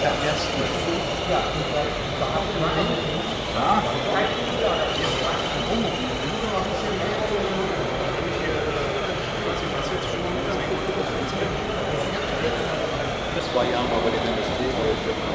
Das war ja mal bei den Industrie, weil ich den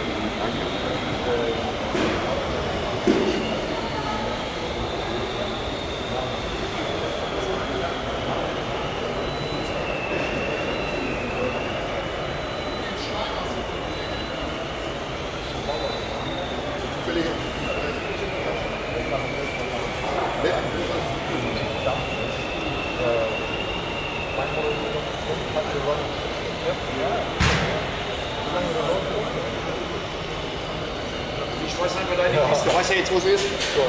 Ich weiß einfach deine Kiste. Du weißt ja jetzt, wo sie ist.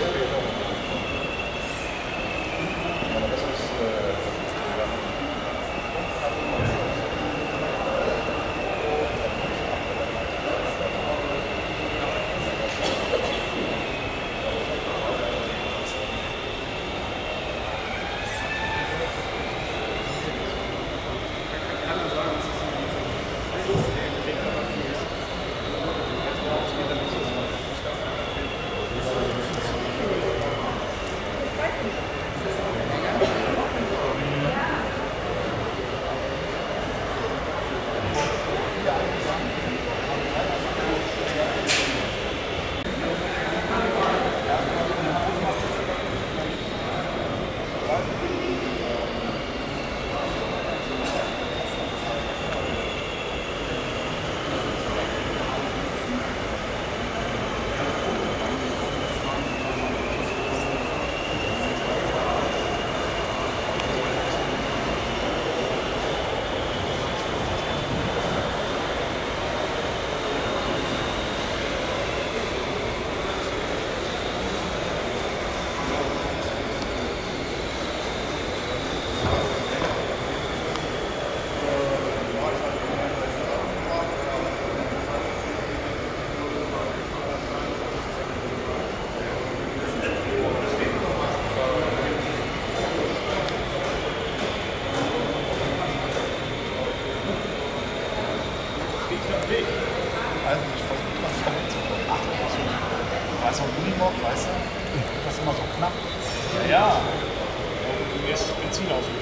Also ich versuche das damit zu beachten. Da ist so ein Unimog, weißt du? Das ist immer so knapp. Ja, ja. Du wirst Benzin auswählen.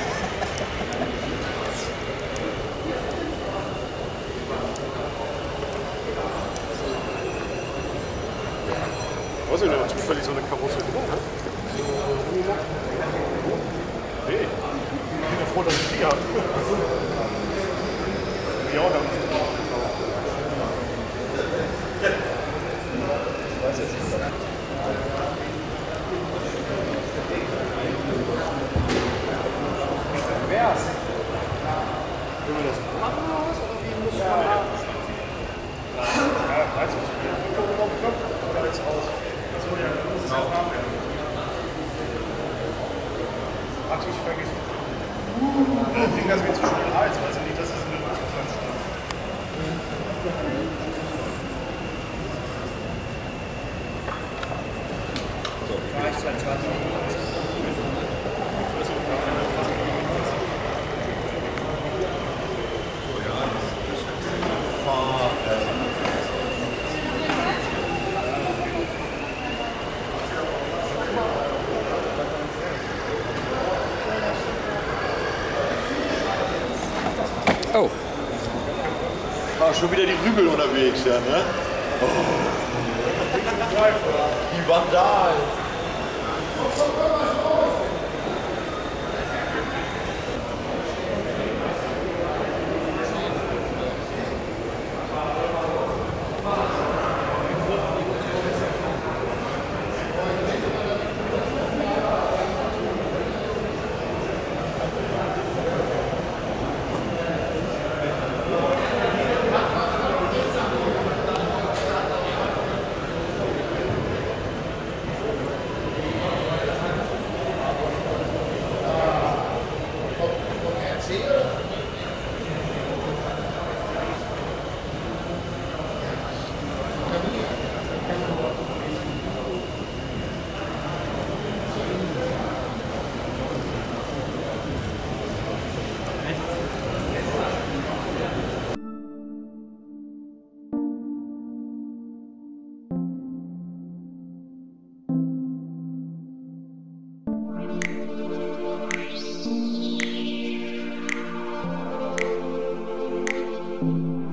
Was ist denn da zufällig so eine Karosse drin? Nee. Ich bin ja froh, dass ich die habe. Ja, dann. Ich weiß jetzt nicht. Wär's? Können wir das machen oder was? Oder wie muss man da? Ja, weiß ich nicht. Oder jetzt aus? Das wurde ja, muss es erst nachher. Hatte ich vergessen. Ich denke, das wird zu schnell heiß, weiß ich nicht, dass es in der Luft dran steht. Ja, ich sag 20. Oh. War schon wieder die Rübel unterwegs, ja, ne? Oh. Die Vandal.